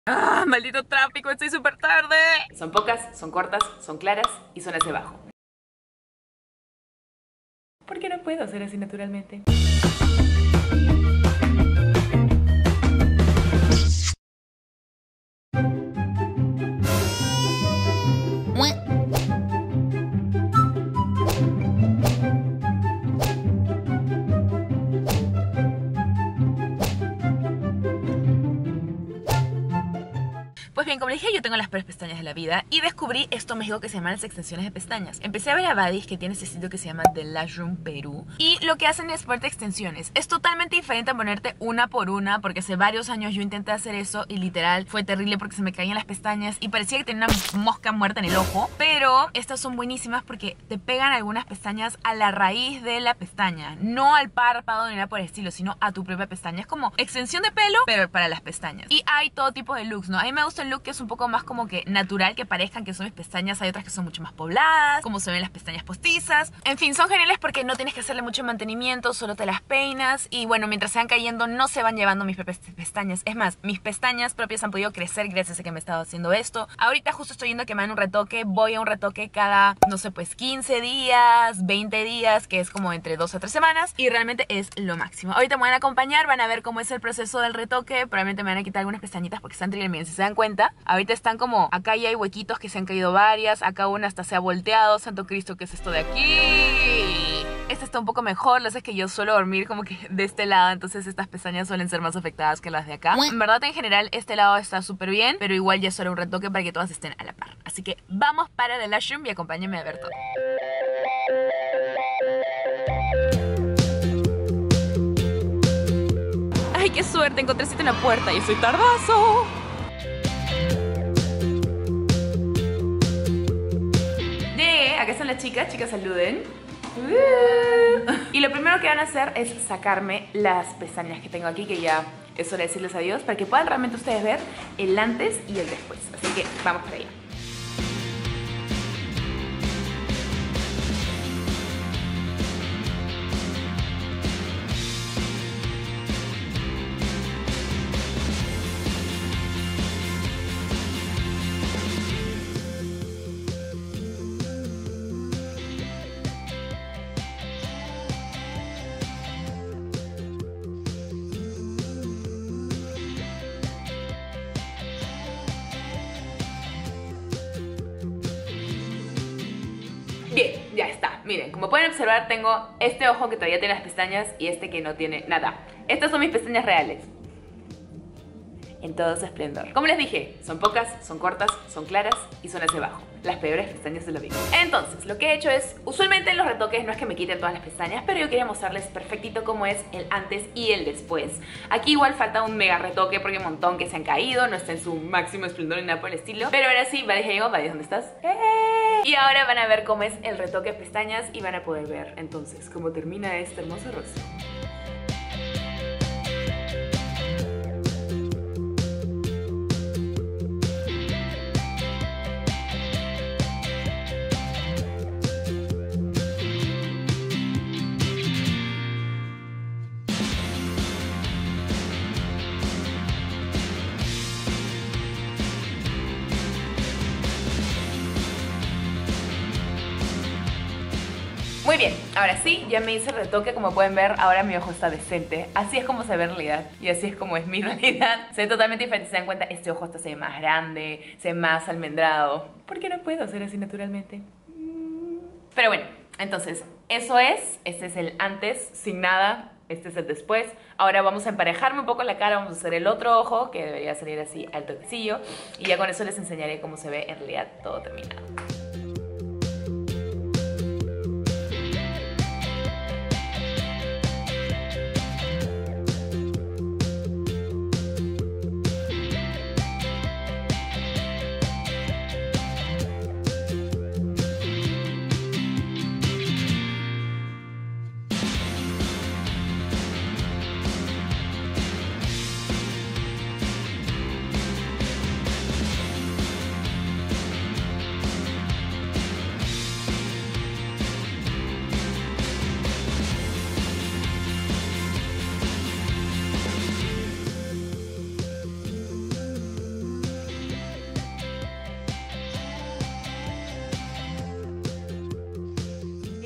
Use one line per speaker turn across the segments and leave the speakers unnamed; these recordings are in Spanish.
¡Ah, maldito tráfico! ¡Estoy súper tarde! Son pocas, son cortas, son claras y son hacia abajo. ¿Por qué no puedo hacer así naturalmente? Pues bien, como les dije, yo tengo las peores pestañas de la vida y descubrí esto en México que se llaman las extensiones de pestañas. Empecé a ver a Badis, que tiene este sitio que se llama The Lash Room Perú, y lo que hacen es ponerte extensiones. Es totalmente diferente a ponerte una por una, porque hace varios años yo intenté hacer eso y literal fue terrible porque se me caían las pestañas y parecía que tenía una mosca muerta en el ojo. Pero estas son buenísimas porque te pegan algunas pestañas a la raíz de la pestaña, no al párpado ni nada por el estilo, sino a tu propia pestaña. Es como extensión de pelo, pero para las pestañas. Y hay todo tipo de looks, ¿no? A mí me gusta el look que es un poco más como que natural, que parezcan que son mis pestañas. Hay otras que son mucho más pobladas, como se ven las pestañas postizas. En fin, son geniales porque no tienes que hacerle mucho mantenimiento, solo te las peinas y bueno, mientras se van cayendo no se van llevando mis propias pestañas. Es más, mis pestañas propias han podido crecer gracias a que me he estado haciendo esto. Ahorita justo estoy yendo a que me hagan un retoque. Voy a un retoque cada, no sé, pues 15 días, 20 días, que es como entre 2 a 3 semanas, y realmente es lo máximo. Ahorita me van a acompañar, van a ver cómo es el proceso del retoque. Probablemente me van a quitar algunas pestañitas porque están miren, si se dan cuenta, ahorita están como, acá ya hay huequitos que se han caído varias, acá una hasta se ha volteado. Santo Cristo, ¿qué es esto de aquí? Esta está un poco mejor, lo sé que yo suelo dormir como que de este lado, entonces estas pestañas suelen ser más afectadas que las de acá. En verdad, en general, este lado está súper bien, pero igual ya es solo un retoque para que todas estén a la par. Así que vamos para The Lash Room y acompáñenme a ver todo. ¡Ay, qué suerte! Encontré sitio en la puerta y estoy tardazo. Acá están las chicas, saluden. Y lo primero que van a hacer es sacarme las pestañas que tengo aquí, que ya es hora de decirles adiós, para que puedan realmente ustedes ver el antes y el después. Así que vamos para allá. Bien, ya está. Miren, como pueden observar, tengo este ojo que todavía tiene las pestañas y este que no tiene nada. Estas son mis pestañas reales, en todo su esplendor. Como les dije, son pocas, son cortas, son claras y son hacia abajo. Las peores pestañas de la vida. Entonces, lo que he hecho es, usualmente en los retoques no es que me quiten todas las pestañas, pero yo quería mostrarles perfectito cómo es el antes y el después. Aquí igual falta un mega retoque porque hay un montón que se han caído, no está en su máximo esplendor ni nada por el estilo. Pero ahora sí, Badis llegó. Badis, ¿dónde estás? Y ahora van a ver cómo es el retoque de pestañas y van a poder ver entonces cómo termina este hermoso rostro. Muy bien, ahora sí, ya me hice el retoque. Como pueden ver, ahora mi ojo está decente. Así es como se ve en realidad y así es como es mi realidad. Se ve totalmente diferente, si se dan cuenta, este ojo hasta se ve más grande, se ve más almendrado. ¿Por qué no puedo hacer así naturalmente? Pero bueno, entonces, eso es. Este es el antes, sin nada. Este es el después. Ahora vamos a emparejarme un poco la cara. Vamos a hacer el otro ojo, que debería salir así al toquecillo. Y ya con eso les enseñaré cómo se ve en realidad todo terminado.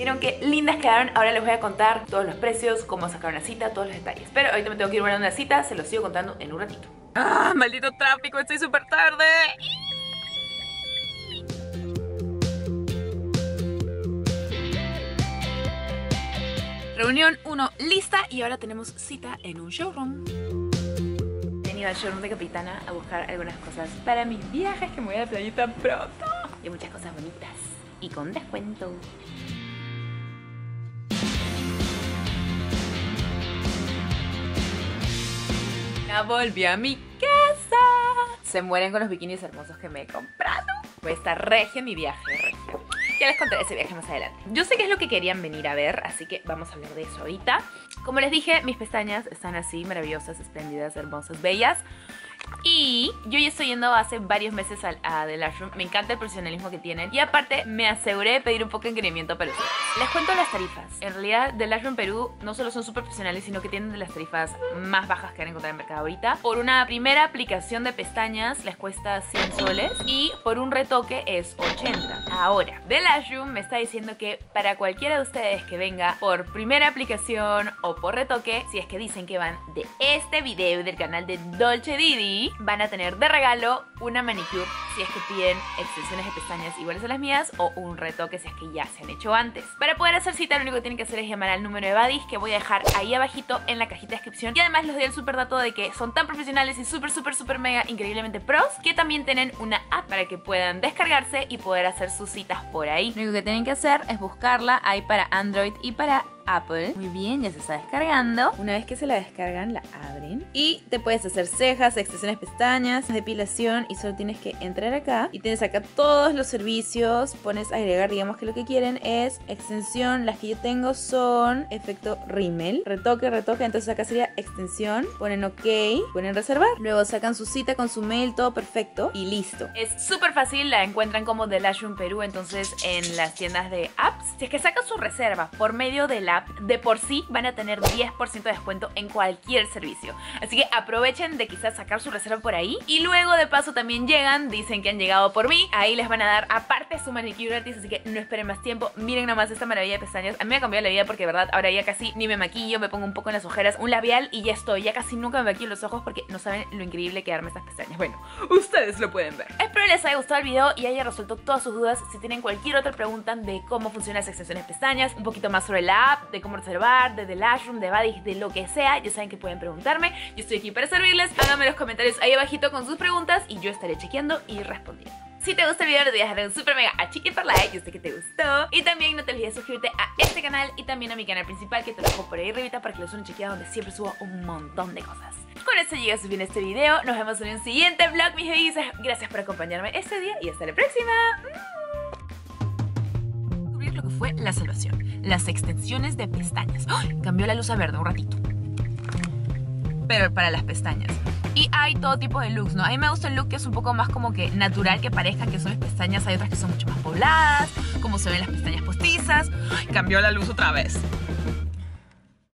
¿Vieron qué lindas quedaron? Ahora les voy a contar todos los precios, cómo sacar una cita, todos los detalles. Pero ahorita me tengo que ir a una cita, se los sigo contando en un ratito. ¡Ah, maldito tráfico! Estoy súper tarde. Reunión 1 lista y ahora tenemos cita en un showroom. He venido al showroom de Capitana a buscar algunas cosas para mis viajes, que me voy a la playita pronto. Y muchas cosas bonitas y con descuento. Ya volví a mi casa. Se mueren con los bikinis hermosos que me he comprado. Voy a estar regia en mi viaje, regia. Ya les contaré ese viaje más adelante. Yo sé que es lo que querían venir a ver, así que vamos a hablar de eso ahorita. Como les dije, mis pestañas están así, maravillosas, espléndidas, hermosas, bellas. Y yo ya estoy yendo hace varios meses a The Lash Room. Me encanta el profesionalismo que tienen. Y aparte, me aseguré de pedir un poco de engreimiento para ustedes. Les cuento las tarifas. En realidad, The Lash Room Perú no solo son súper profesionales, sino que tienen de las tarifas más bajas que van a encontrar en el mercado ahorita. Por una primera aplicación de pestañas les cuesta 100 soles. Y por un retoque es 80. Ahora, The Lash Room me está diciendo que para cualquiera de ustedes que venga por primera aplicación o por retoque, si es que dicen que van de este video del canal de Dolce Didi, van a tener de regalo una manicure si es que piden extensiones de pestañas iguales a las mías o un retoque si es que ya se han hecho antes. Para poder hacer cita lo único que tienen que hacer es llamar al número de Badis que voy a dejar ahí abajito en la cajita de descripción. Y además les doy el super dato de que son tan profesionales y súper mega increíblemente pros que también tienen una app para que puedan descargarse y poder hacer sus citas por ahí. Lo único que tienen que hacer es buscarla ahí para Android y para Apple. Muy bien, ya se está descargando. Una vez que se la descargan, la abren y te puedes hacer cejas, extensiones de pestañas, depilación, y solo tienes que entrar acá y tienes acá todos los servicios. Pones agregar, digamos que lo que quieren es extensión. Las que yo tengo son efecto rímel, retoque, entonces acá sería extensión, ponen ok, ponen reservar, luego sacan su cita con su mail, todo perfecto y listo. Es súper fácil, la encuentran como The Lash Room Perú, entonces en las tiendas de apps. Si es que sacan su reserva por medio de la de por sí van a tener 10% de descuento en cualquier servicio. Así que aprovechen de quizás sacar su reserva por ahí. Y luego de paso también llegan, dicen que han llegado por mí. Ahí les van a dar aparte su manicure gratis, así que no esperen más tiempo. Miren nomás esta maravilla de pestañas. A mí me ha cambiado la vida porque de verdad ahora ya casi ni me maquillo, me pongo un poco en las ojeras, un labial y ya estoy. Ya casi nunca me maquillo los ojos porque no saben lo increíble que darme estas pestañas. Bueno, ustedes lo pueden ver. Espero les haya gustado el video y haya resuelto todas sus dudas. Si tienen cualquier otra pregunta de cómo funcionan las extensiones de pestañas, un poquito más sobre la app, de cómo reservar, de The Lash Room, de Badis, de lo que sea, ya saben que pueden preguntarme. Yo estoy aquí para servirles. Háganme los comentarios ahí abajito con sus preguntas y yo estaré chequeando y respondiendo. Si te gusta el video, no te olvides de dar un super mega a chiqui por like, yo sé que te gustó. Y también no te olvides de suscribirte a este canal y también a mi canal principal, que te lo dejo por ahí arribita para que lo suenen chequeado, donde siempre subo un montón de cosas. Con eso llega a su fin este video. Nos vemos en un siguiente vlog, mis babies. Gracias por acompañarme este día y hasta la próxima. Descubrir lo que fue la salvación, las extensiones de pestañas. ¡Oh! Cambió la luz a verde un ratito, pero para las pestañas. Y hay todo tipo de looks, ¿no? A mí me gusta el look que es un poco más como que natural, que parezca que son mis pestañas. Hay otras que son mucho más pobladas, como se ven las pestañas postizas. ¡Ay! Cambió la luz otra vez.